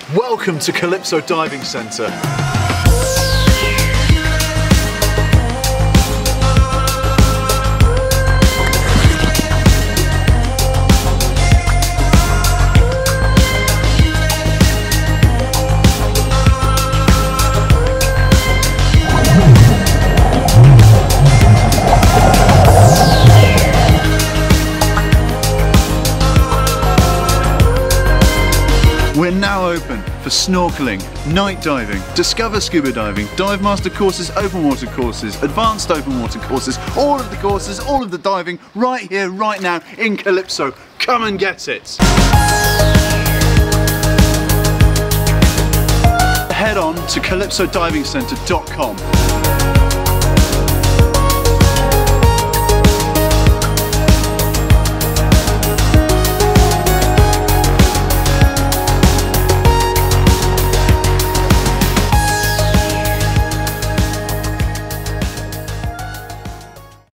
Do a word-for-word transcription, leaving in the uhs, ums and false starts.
Welcome to Kalypso Diving Centre. We're now open for snorkelling, night diving, discover scuba diving, dive master courses, open water courses, advanced open water courses, all of the courses, all of the diving, right here, right now in Kalypso. Come and get it. Head on to kalypso diving centre dot com.